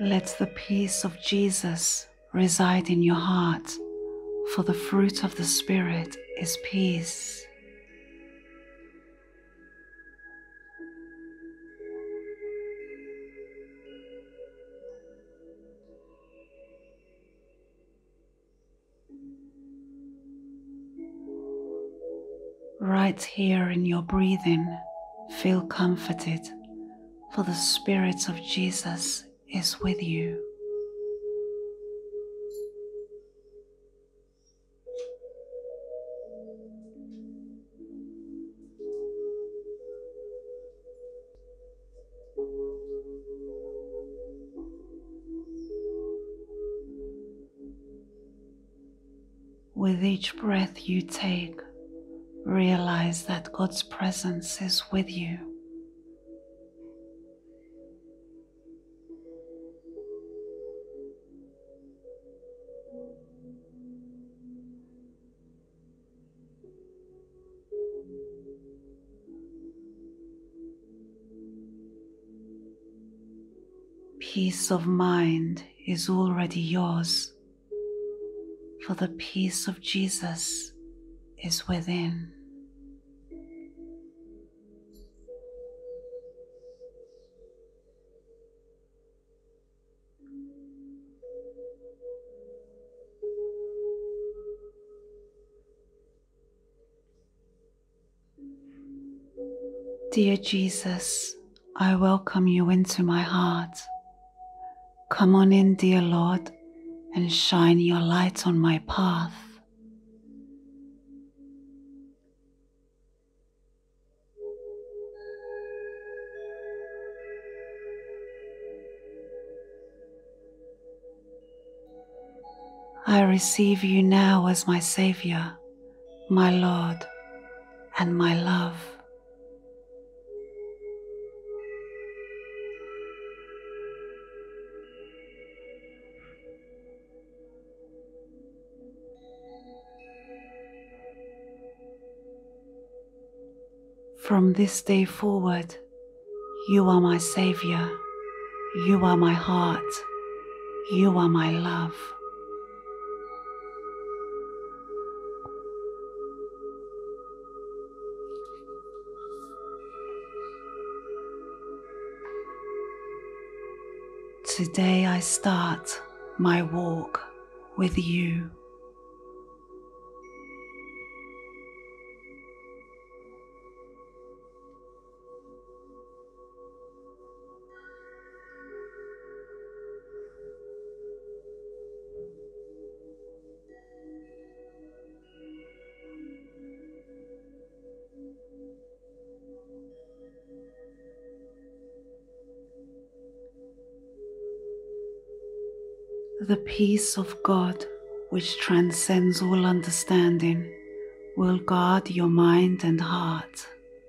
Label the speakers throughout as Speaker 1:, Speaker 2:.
Speaker 1: Let the peace of Jesus reside in your heart, for the fruit of the Spirit is peace. Right here in your breathing, feel comforted, for the Spirit of Jesus is with you. With each breath you take, realize that God's presence is with you. Peace of mind is already yours, for the peace of Jesus is within. Dear Jesus, I welcome you into my heart. Come on in, dear Lord, and shine your light on my path. I receive you now as my Savior, my Lord, and my love. From this day forward, you are my Savior, you are my heart, you are my love. Today I start my walk with you. The peace of God, which transcends all understanding, will guard your mind and heart.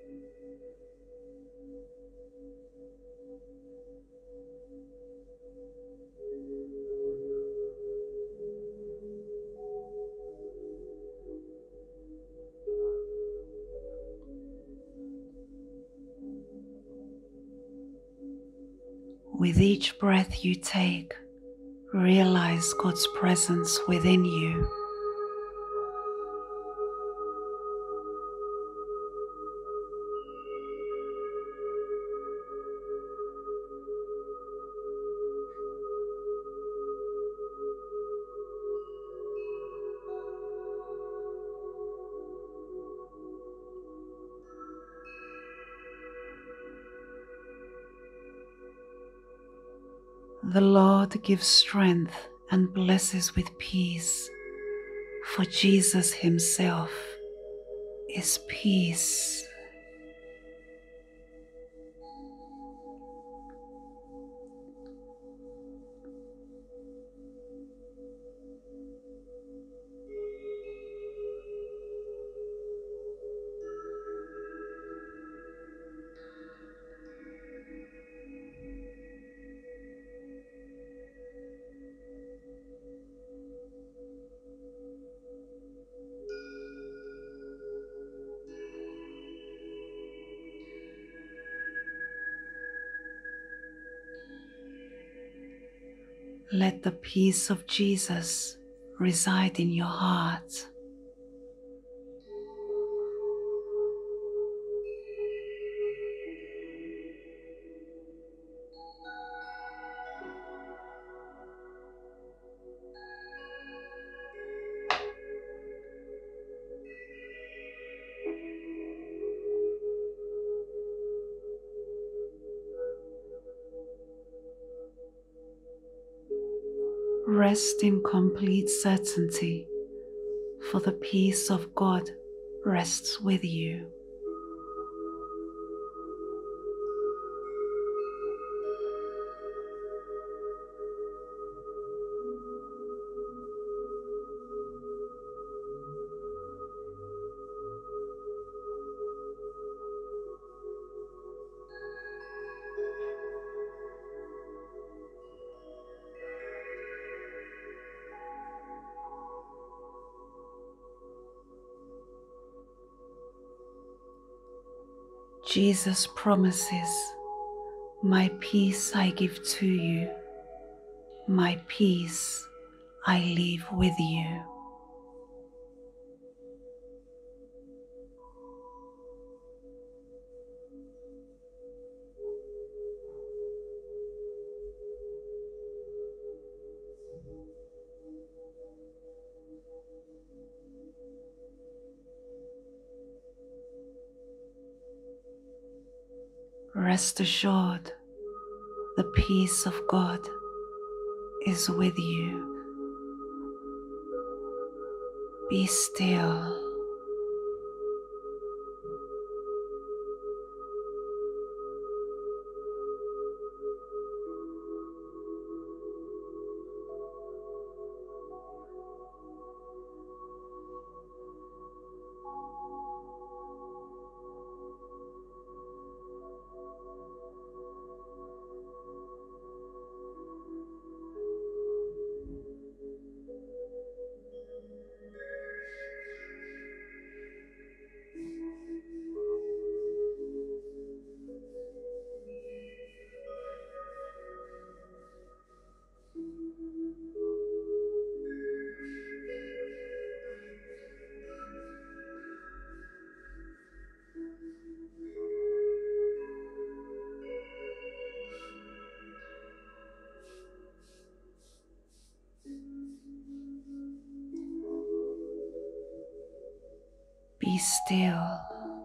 Speaker 1: With each breath you take, realize God's presence within you. The Lord gives strength and blesses with peace, for Jesus himself is peace. Let the peace of Jesus reside in your heart. Rest in complete certainty, for the peace of God rests with you. Jesus promises, "My peace I give to you, my peace I leave with you." Rest assured, the peace of God is with you. Be still. Be still.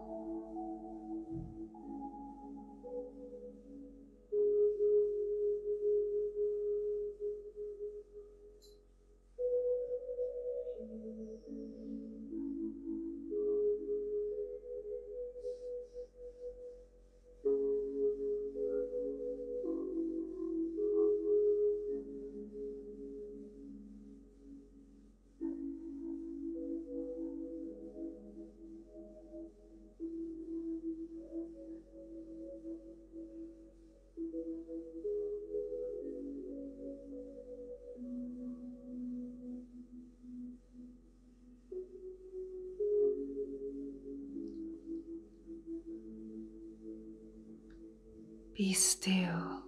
Speaker 1: Be still.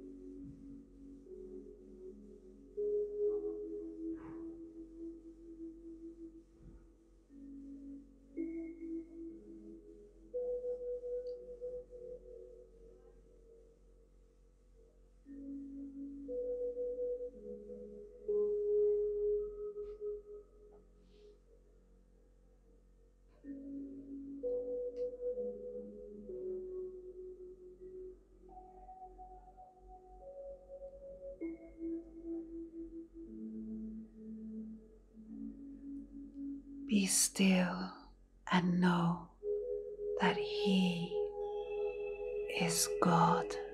Speaker 1: Be still and know that He is God.